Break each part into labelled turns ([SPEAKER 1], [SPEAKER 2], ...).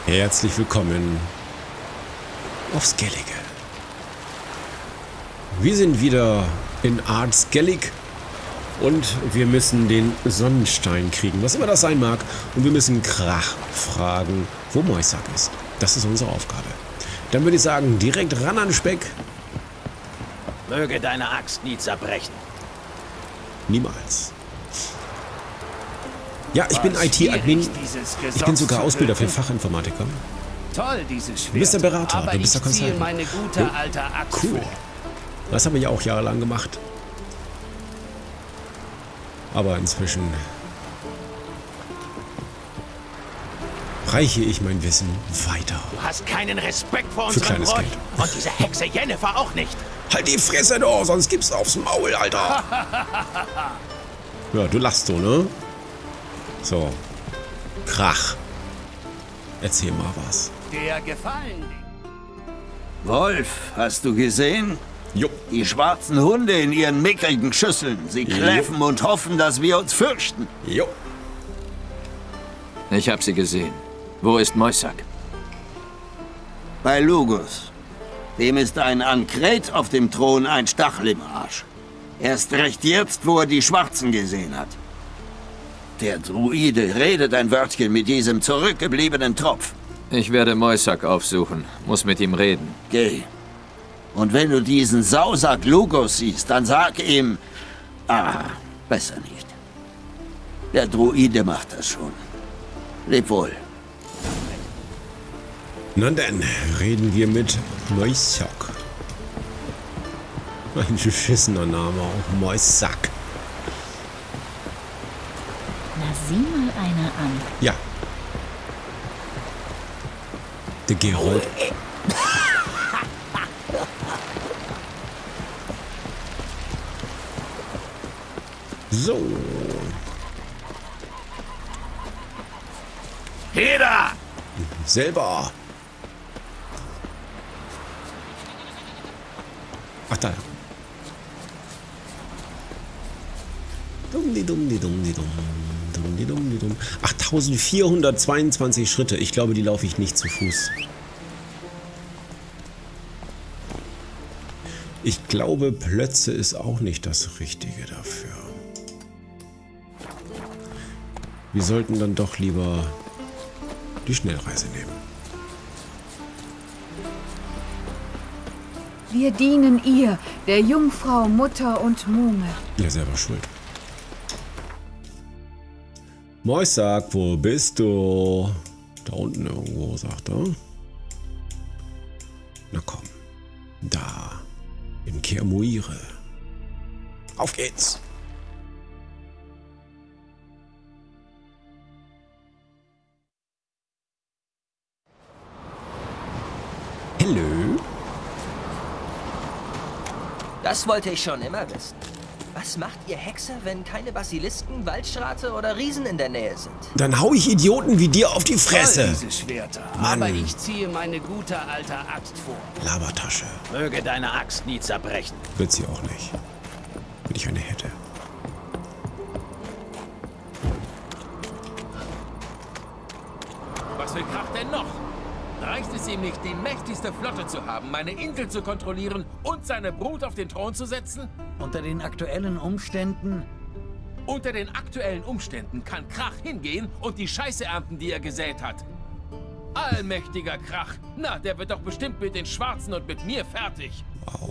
[SPEAKER 1] Herzlich willkommen auf Skellige. Wir sind wieder in Art Skellig und wir müssen den Sonnenstein kriegen, was immer das sein mag. Und wir müssen Krach fragen, wo Moisak ist. Das ist unsere Aufgabe. Dann würde ich sagen, direkt ran an Speck.
[SPEAKER 2] Möge deine Axt nie zerbrechen.
[SPEAKER 1] Niemals. Ja, ich bin IT-Admin. Ich bin sogar Ausbilder für Fachinformatiker.
[SPEAKER 2] Toll, dieses Schwert.
[SPEAKER 1] Du bist der Berater,
[SPEAKER 2] aber
[SPEAKER 1] du bist der
[SPEAKER 2] ich ziehe
[SPEAKER 1] Consultant.
[SPEAKER 2] meine gute alte Axt
[SPEAKER 1] Cool.
[SPEAKER 2] vor.
[SPEAKER 1] Das habe ich auch jahrelang gemacht. Aber inzwischen reiche ich mein Wissen weiter.
[SPEAKER 2] Du hast keinen Respekt vor
[SPEAKER 1] Für
[SPEAKER 2] unserem
[SPEAKER 1] kleines
[SPEAKER 2] Bräuch.
[SPEAKER 1] Geld.
[SPEAKER 2] Und diese Hexe Jennifer auch nicht.
[SPEAKER 1] Halt die Fresse doch, sonst gibt's aufs Maul, Alter. Ja, du lachst so, ne? So. Krach. Erzähl mal was.
[SPEAKER 2] Der gefallen.
[SPEAKER 3] Wolf, hast du gesehen?
[SPEAKER 1] Jo.
[SPEAKER 3] Die schwarzen Hunde in ihren mickrigen Schüsseln. Sie kläffen und hoffen, dass wir uns fürchten.
[SPEAKER 1] Jo.
[SPEAKER 4] Ich habe sie gesehen. Wo ist Moisak?
[SPEAKER 3] Bei Lugus. Dem ist ein Ankret auf dem Thron ein Stachel im Arsch. Erst recht jetzt, wo er die Schwarzen gesehen hat. Der Druide redet ein Wörtchen mit diesem zurückgebliebenen Tropf.
[SPEAKER 4] Ich werde Moisak aufsuchen. Muss mit ihm reden.
[SPEAKER 3] Geh. Und wenn du diesen Sausack Lugus siehst, dann sag ihm... besser nicht. Der Druide macht das schon. Leb wohl.
[SPEAKER 1] Na dann, reden wir mit Moisak. Ein beschissener Name, auch Moisak.
[SPEAKER 5] Na, sieh mal einer an.
[SPEAKER 1] Ja. Der Gerold. So.
[SPEAKER 2] Heda!
[SPEAKER 1] Selber. Ach, da. Dumm. 8422 Schritte. Ich glaube, die laufe ich nicht zu Fuß. Ich glaube, Plötze ist auch nicht das Richtige dafür. Wir sollten dann doch lieber die Schnellreise nehmen.
[SPEAKER 6] Wir dienen ihr, der Jungfrau, Mutter und Muhme.
[SPEAKER 1] Ja, selber schuld. Moisak, wo bist du? Da unten irgendwo, sagt er. Na komm. Da. Im Kermuire. Auf geht's. Hallo?
[SPEAKER 7] Das wollte ich schon immer wissen. Was macht ihr Hexer, wenn keine Basilisken, Waldschrate oder Riesen in der Nähe sind?
[SPEAKER 1] Dann hau ich Idioten wie dir auf die
[SPEAKER 2] Toll,
[SPEAKER 1] Fresse.
[SPEAKER 2] diese Schwerter.
[SPEAKER 1] Mann.
[SPEAKER 2] Aber ich ziehe meine gute alte Axt vor.
[SPEAKER 1] Labertasche.
[SPEAKER 2] Möge deine Axt nie zerbrechen.
[SPEAKER 1] Wird sie auch nicht. Wenn ich eine hätte.
[SPEAKER 8] Was will Krach denn noch? Reicht es ihm nicht, die mächtigste Flotte zu haben, meine Insel zu kontrollieren und seine Brut auf den Thron zu setzen?
[SPEAKER 9] Unter den aktuellen Umständen?
[SPEAKER 8] Unter den aktuellen Umständen kann Krach hingehen und die Scheiße ernten, die er gesät hat. Allmächtiger Krach. Na, der wird doch bestimmt mit den Schwarzen und mit mir fertig.
[SPEAKER 1] Wow.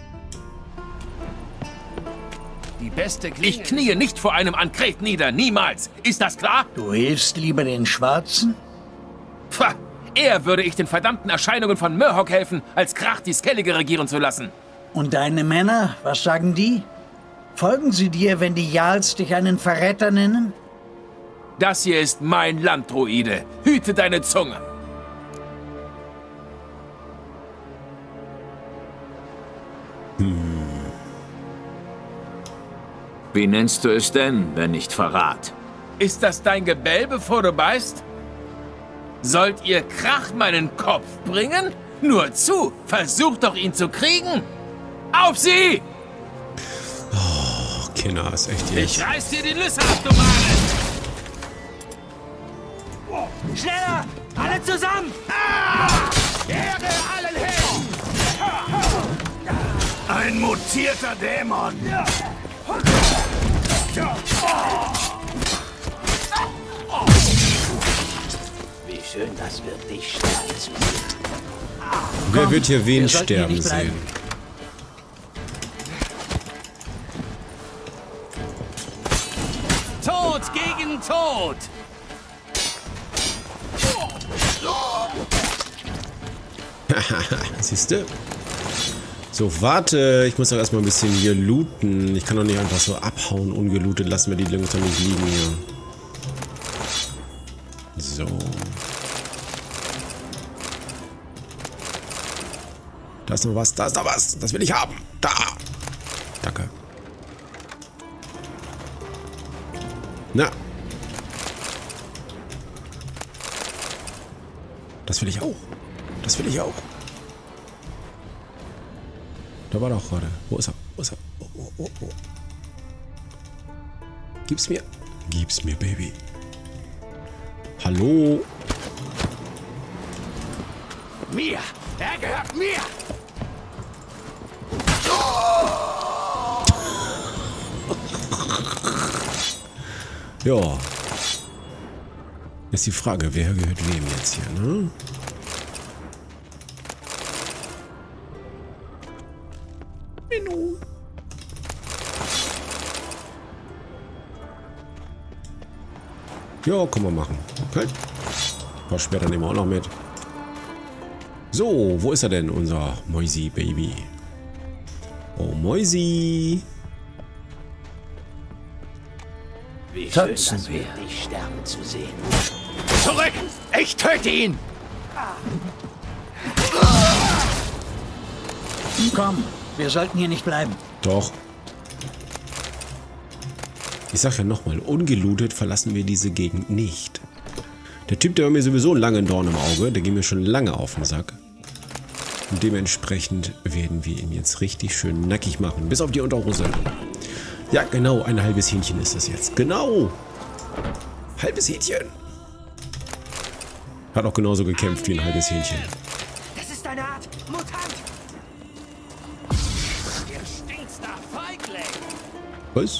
[SPEAKER 2] Die beste Klinge.
[SPEAKER 8] Ich kniee nicht vor einem Ankret nieder, niemals. Ist das klar?
[SPEAKER 9] Du hilfst lieber den Schwarzen?
[SPEAKER 8] Pfah, eher würde ich den verdammten Erscheinungen von Murhok helfen, als Krach die Skellige regieren zu lassen.
[SPEAKER 9] Und deine Männer, was sagen die? Folgen sie dir, wenn die Jarls dich einen Verräter nennen?
[SPEAKER 8] Das hier ist mein Land, Druide. Hüte deine Zunge.
[SPEAKER 4] Wie nennst du es denn, wenn nicht Verrat?
[SPEAKER 8] Ist das dein Gebell, bevor du beißt? Sollt ihr Krach meinen Kopf bringen? Nur zu, versucht doch ihn zu kriegen. Auf sie!
[SPEAKER 1] Oh, Kinder, ist echt jetzt.
[SPEAKER 8] Ich reiß dir die Nüsse ab, du Mare!
[SPEAKER 7] Schneller! Alle zusammen!
[SPEAKER 8] Ehre allen Helden!
[SPEAKER 3] Ein mutierter Dämon!
[SPEAKER 2] Wie schön das wird, dich sterben zu sehen.
[SPEAKER 1] Wer wird hier wen
[SPEAKER 9] wir sollten hier
[SPEAKER 1] sterben
[SPEAKER 9] nicht bleiben.
[SPEAKER 1] sehen?
[SPEAKER 8] Tod gegen Tod!
[SPEAKER 1] Siehste? So, warte. Ich muss doch erstmal ein bisschen hier looten. Ich kann doch nicht einfach so abhauen, ungelootet. Lassen wir die Jungs doch nicht liegen hier. So. Da ist noch was, da ist noch was. Das will ich haben. Da. Danke. Na. Das will ich auch. Das will ich auch. Da war doch gerade. Wo ist er? Wo ist er? Oh. Gib's mir. Gib's mir, Baby. Hallo?
[SPEAKER 8] Mir! Er gehört mir!
[SPEAKER 1] Ja. Ist die Frage, wer gehört wem jetzt hier, ne? Ja, können wir machen. Okay. Ein paar Schwerter nehmen wir auch noch mit. So, wo ist er denn, unser Moisi Baby? Oh, Moisi.
[SPEAKER 2] Wie schön das
[SPEAKER 9] Tanzen wir.
[SPEAKER 2] wird, dich sterben zu sehen.
[SPEAKER 8] Zurück! Ich töte ihn!
[SPEAKER 9] Komm, wir sollten hier nicht bleiben.
[SPEAKER 1] Doch. Ich sag ja nochmal, ungelootet verlassen wir diese Gegend nicht. Der Typ, der war mir sowieso lange ein Dorn im Auge, der ging mir schon lange auf den Sack. Und dementsprechend werden wir ihn jetzt richtig schön nackig machen. Bis auf die Unterhose. Ja, genau, ein halbes Hähnchen ist das jetzt. Genau. Halbes Hähnchen. Hat auch genauso gekämpft wie ein halbes Hähnchen.
[SPEAKER 7] Das ist eine Art Mutant!
[SPEAKER 8] Ihr stinkt nach Feigling!
[SPEAKER 1] Was?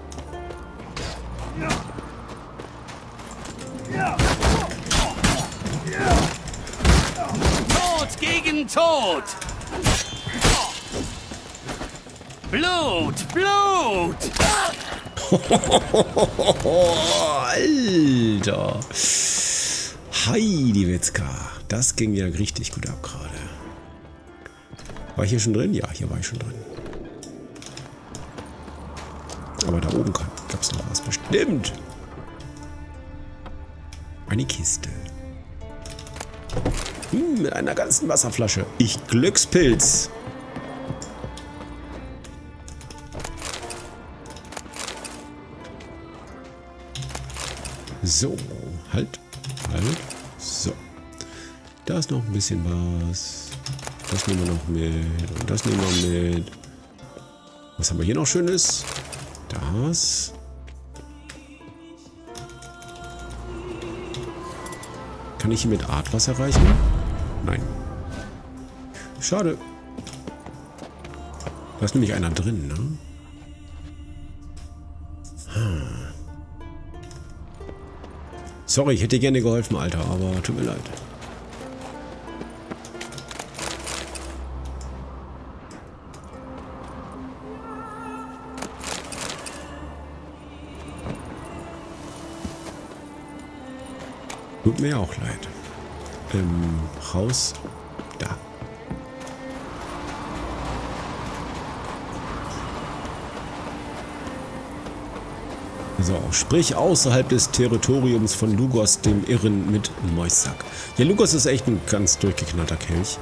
[SPEAKER 8] Tod gegen Tod! Blut! Blut!
[SPEAKER 1] Alter. Heidi Witzka. Das ging ja richtig gut ab gerade. War ich hier schon drin? Ja, hier war ich schon drin. Aber da oben gab es noch was bestimmt. Eine Kiste. Mit einer ganzen Wasserflasche. Ich Glückspilz. So, halt. So. Da ist noch ein bisschen was. Das nehmen wir noch mit. Und das nehmen wir mit. Was haben wir hier noch Schönes? Das. Kann ich hier mit Art was erreichen? Nein. Schade. Da ist nämlich einer drin, ne? Sorry, ich hätte dir gerne geholfen, Alter, aber tut mir leid. Tut mir auch leid. Raus. Da. So, sprich außerhalb des Territoriums von Lugos, dem Irren mit Moisak. Ja, Lugos ist echt ein ganz durchgeknallter Kelch.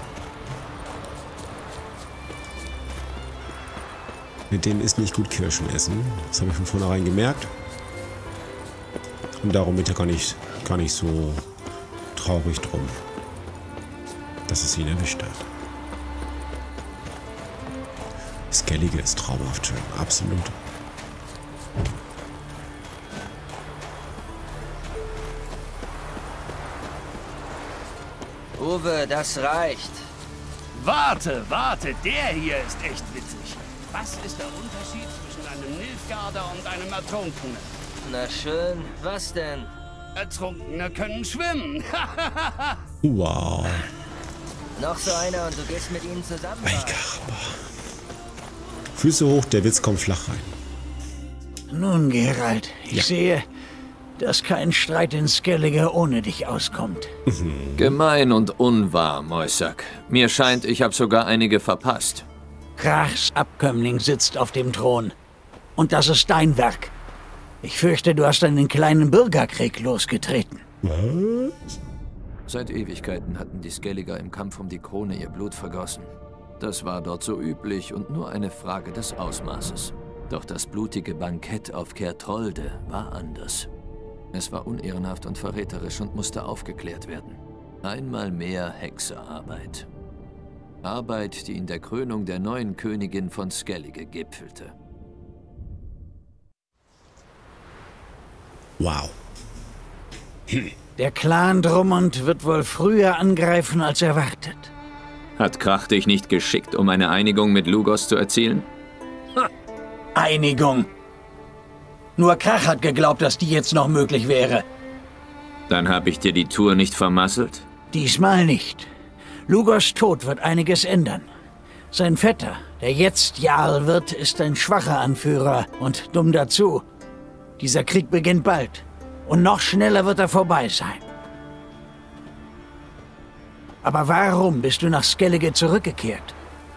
[SPEAKER 1] Mit dem ist nicht gut Kirschen essen. Das habe ich von vornherein gemerkt. Und darum bin ich ja gar nicht so traurig drum, dass es ihn erwischt hat. Skellige ist traumhaft schön, absolut.
[SPEAKER 7] Uwe, das reicht.
[SPEAKER 10] Warte, der hier ist echt witzig. Was ist der Unterschied zwischen einem Nilfgaarder und einem Ertrunkenen?
[SPEAKER 7] Na schön, was denn?
[SPEAKER 10] Ertrunkene können schwimmen.
[SPEAKER 1] Wow.
[SPEAKER 7] Noch so einer und du gehst mit ihnen zusammen.
[SPEAKER 1] Ay, caramba. Füße hoch, der Witz kommt flach rein.
[SPEAKER 9] Nun, Geralt, ich sehe, dass kein Streit in Skellige ohne dich auskommt.
[SPEAKER 4] Gemein und unwahr, Moisak. Mir scheint, ich habe sogar einige verpasst.
[SPEAKER 9] Krachs Abkömmling sitzt auf dem Thron. Und das ist dein Werk. Ich fürchte, du hast einen kleinen Bürgerkrieg losgetreten.
[SPEAKER 1] Was?
[SPEAKER 4] Seit Ewigkeiten hatten die Skelliger im Kampf um die Krone ihr Blut vergossen. Das war dort so üblich und nur eine Frage des Ausmaßes. Doch das blutige Bankett auf Kertrolde war anders. Es war unehrenhaft und verräterisch und musste aufgeklärt werden. Einmal mehr Hexerarbeit. Arbeit, die in der Krönung der neuen Königin von Skellige gipfelte.
[SPEAKER 1] Wow.
[SPEAKER 9] Der Clan Drummond wird wohl früher angreifen als erwartet.
[SPEAKER 4] Hat Krach dich nicht geschickt, um eine Einigung mit Lugos zu erzielen?
[SPEAKER 9] Einigung. Nur Krach hat geglaubt, dass die jetzt noch möglich wäre.
[SPEAKER 4] Dann habe ich dir die Tour nicht vermasselt?
[SPEAKER 9] Diesmal nicht. Lugos Tod wird einiges ändern. Sein Vetter, der jetzt Jarl wird, ist ein schwacher Anführer und dumm dazu. Dieser Krieg beginnt bald. Und noch schneller wird er vorbei sein. Aber warum bist du nach Skellige zurückgekehrt?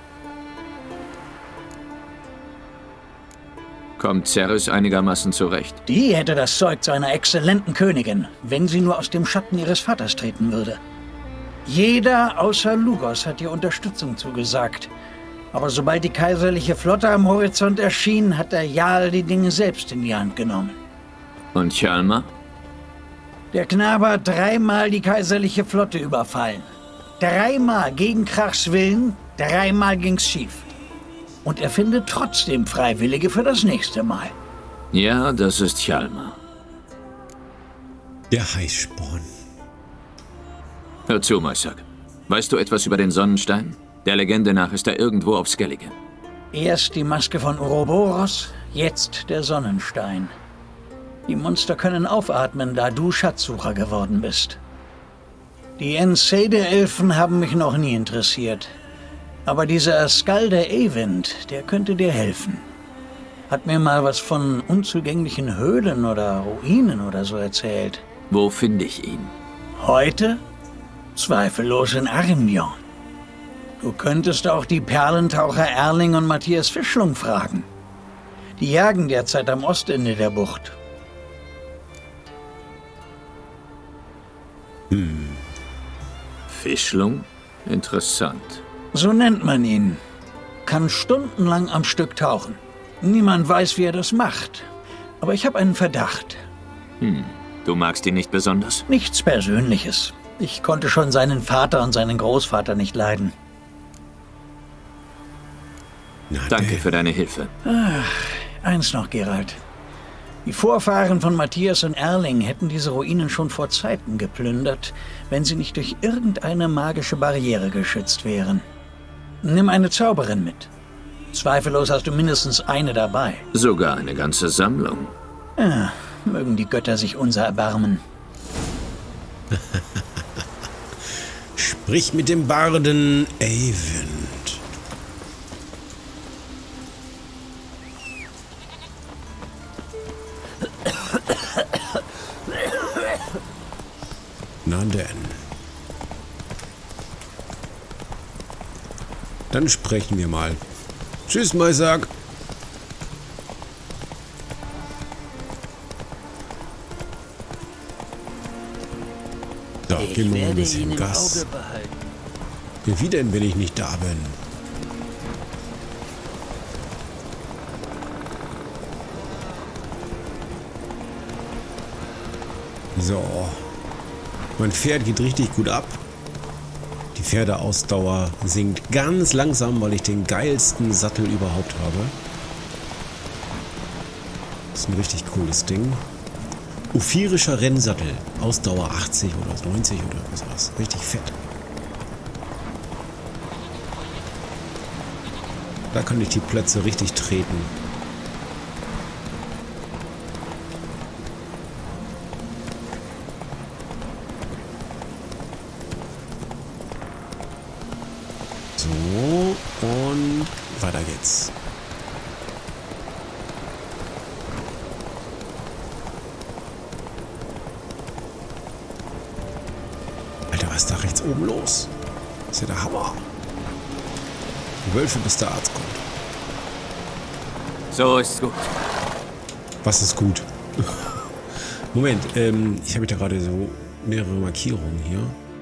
[SPEAKER 4] Kommt Cerys einigermaßen zurecht?
[SPEAKER 9] Die hätte das Zeug zu einer exzellenten Königin, wenn sie nur aus dem Schatten ihres Vaters treten würde. Jeder außer Lugos hat ihr Unterstützung zugesagt. Aber sobald die kaiserliche Flotte am Horizont erschien, hat der Jarl die Dinge selbst in die Hand genommen.
[SPEAKER 4] Und Hjalmar?
[SPEAKER 9] Der Knabe hat 3-mal die kaiserliche Flotte überfallen. 3-mal gegen Krachs Willen, 3-mal ging's schief. Und er findet trotzdem Freiwillige für das nächste Mal.
[SPEAKER 4] Ja, das ist Hjalmar.
[SPEAKER 1] Der Heißsporn.
[SPEAKER 4] Hör zu, Moisak. Weißt du etwas über den Sonnenstein? Der Legende nach ist er irgendwo auf Skellige.
[SPEAKER 9] Erst die Maske von Ouroboros, jetzt der Sonnenstein. Die Monster können aufatmen, da du Schatzsucher geworden bist. Die Enseide-Elfen haben mich noch nie interessiert. Aber dieser Skalde Eyvind, der könnte dir helfen. Hat mir mal was von unzugänglichen Höhlen oder Ruinen oder so erzählt.
[SPEAKER 4] Wo finde ich ihn?
[SPEAKER 9] Heute? Zweifellos in Armjon. Du könntest auch die Perlentaucher Erling und Matthias Fischlung fragen. Die jagen derzeit am Ostende der Bucht.
[SPEAKER 4] Fischlung? Interessant.
[SPEAKER 9] So nennt man ihn. Kann stundenlang am Stück tauchen. Niemand weiß, wie er das macht. Aber ich habe einen Verdacht.
[SPEAKER 4] Du magst ihn nicht besonders?
[SPEAKER 9] Nichts Persönliches. Ich konnte schon seinen Vater und seinen Großvater nicht leiden.
[SPEAKER 4] Danke für deine Hilfe.
[SPEAKER 9] Eins noch, Geralt. Die Vorfahren von Matthias und Erling hätten diese Ruinen schon vor Zeiten geplündert, wenn sie nicht durch irgendeine magische Barriere geschützt wären. Nimm eine Zauberin mit. Zweifellos hast du mindestens eine dabei.
[SPEAKER 4] Sogar eine ganze Sammlung.
[SPEAKER 9] Ja, mögen die Götter sich unser erbarmen.
[SPEAKER 1] Sprich mit dem Barden Eyvind. Na denn. Dann sprechen wir mal. Tschüss, Moisak. So, gehen wir ein bisschen Gas. Wie denn, wenn ich nicht da bin? So. Mein Pferd geht richtig gut ab. Die Pferdeausdauer sinkt ganz langsam, weil ich den geilsten Sattel überhaupt habe. Das ist ein richtig cooles Ding. Uphirischer Rennsattel. Ausdauer 80 oder 90 oder sowas. Richtig fett. Da kann ich die Plätze richtig treten. So, und weiter geht's. Alter, was ist da rechts oben los? Das ist ja der Hammer. Wölfe, bis der Arzt kommt.
[SPEAKER 4] So ist's gut.
[SPEAKER 1] Was ist gut? Moment, ich habe da gerade so mehrere Markierungen hier.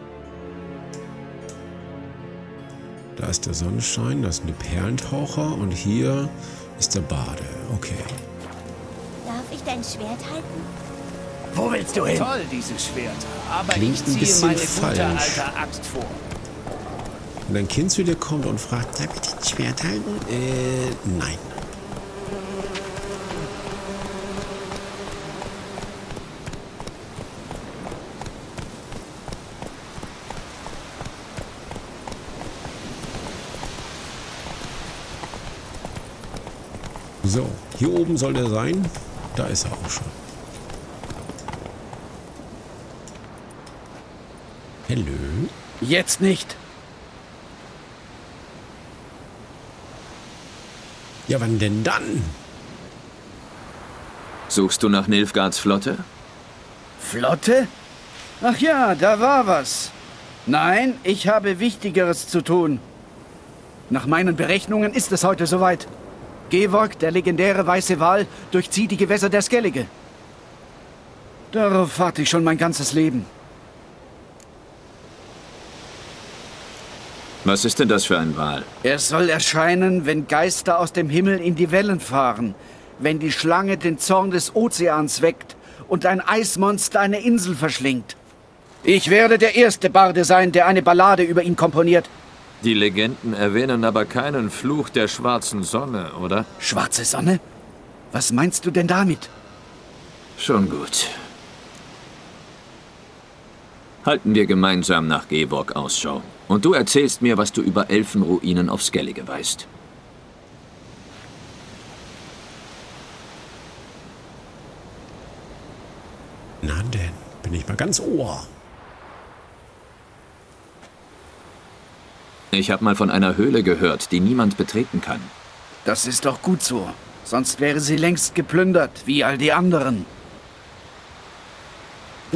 [SPEAKER 1] Da ist der Sonnenschein, da ist eine Perlentaucher und hier ist der Bade. Okay.
[SPEAKER 11] Darf ich dein Schwert halten?
[SPEAKER 10] Wo willst du hin? Toll, dieses Schwert. Aber
[SPEAKER 1] Klingt
[SPEAKER 10] ich
[SPEAKER 1] ein
[SPEAKER 10] ziehe
[SPEAKER 1] bisschen
[SPEAKER 10] meine gute
[SPEAKER 1] falsch.
[SPEAKER 10] alte Axt vor.
[SPEAKER 1] Wenn dein Kind zu dir kommt und fragt, darf ich das Schwert halten? Nein. So, hier oben soll der sein. Da ist er auch schon. Hallo?
[SPEAKER 10] Jetzt nicht.
[SPEAKER 1] Ja, wann denn dann?
[SPEAKER 4] Suchst du nach Nilfgaards Flotte?
[SPEAKER 10] Flotte? Ach ja, da war was. Nein, ich habe Wichtigeres zu tun. Nach meinen Berechnungen ist es heute soweit. Gevorg, der legendäre weiße Wal, durchzieht die Gewässer der Skellige. Darauf warte ich schon mein ganzes Leben.
[SPEAKER 4] Was ist denn das für ein Wal?
[SPEAKER 10] Er soll erscheinen, wenn Geister aus dem Himmel in die Wellen fahren, wenn die Schlange den Zorn des Ozeans weckt und ein Eismonster eine Insel verschlingt. Ich werde der erste Barde sein, der eine Ballade über ihn komponiert.
[SPEAKER 4] Die Legenden erwähnen aber keinen Fluch der schwarzen Sonne, oder?
[SPEAKER 10] Schwarze Sonne? Was meinst du denn damit?
[SPEAKER 4] Schon gut. Halten wir gemeinsam nach Gevorg Ausschau. Und du erzählst mir, was du über Elfenruinen auf Skellige weißt.
[SPEAKER 1] Na denn, bin ich mal ganz Ohr.
[SPEAKER 4] Ich habe mal von einer Höhle gehört, die niemand betreten kann.
[SPEAKER 10] Das ist doch gut so. Sonst wäre sie längst geplündert, wie all die anderen.
[SPEAKER 1] Oh.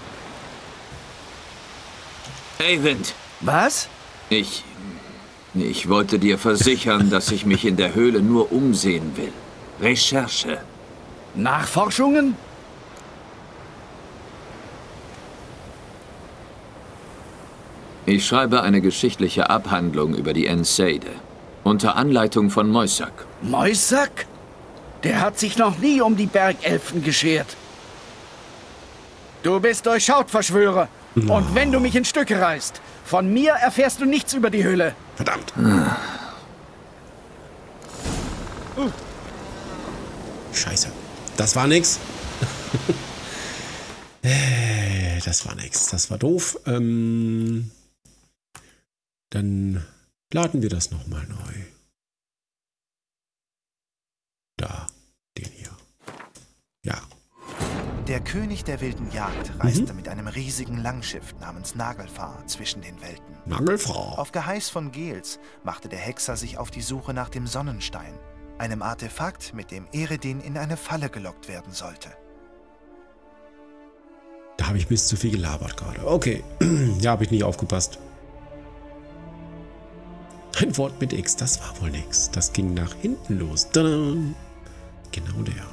[SPEAKER 4] Eyvind!
[SPEAKER 10] Was?
[SPEAKER 4] Ich wollte dir versichern, dass ich mich in der Höhle nur umsehen will. Recherche.
[SPEAKER 10] Nachforschungen?
[SPEAKER 4] Ich schreibe eine geschichtliche Abhandlung über die Enseide. Unter Anleitung von Moisak.
[SPEAKER 10] Moisak? Der hat sich noch nie um die Bergelfen geschert. Du bist Durchschaut-Verschwörer.
[SPEAKER 1] No.
[SPEAKER 10] Und wenn du mich in Stücke reißt, von mir erfährst du nichts über die Höhle.
[SPEAKER 1] Verdammt. Scheiße. Das war nix. Das war nix. Das war doof. Dann laden wir das nochmal neu. Da. Den hier. Ja.
[SPEAKER 12] Der König der wilden Jagd reiste mit einem riesigen Langschiff namens Nagelfar zwischen den Welten.
[SPEAKER 1] Nagelfar.
[SPEAKER 12] Auf Geheiß von Gels machte der Hexer sich auf die Suche nach dem Sonnenstein, einem Artefakt, mit dem Eredin in eine Falle gelockt werden sollte.
[SPEAKER 1] Da habe ich bis zu viel gelabert gerade. Okay. Ja, habe ich nicht aufgepasst. Ein Wort mit X, das war wohl nix. Das ging nach hinten los. Tada! Genau der.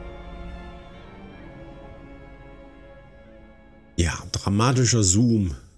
[SPEAKER 1] Ja, dramatischer Zoom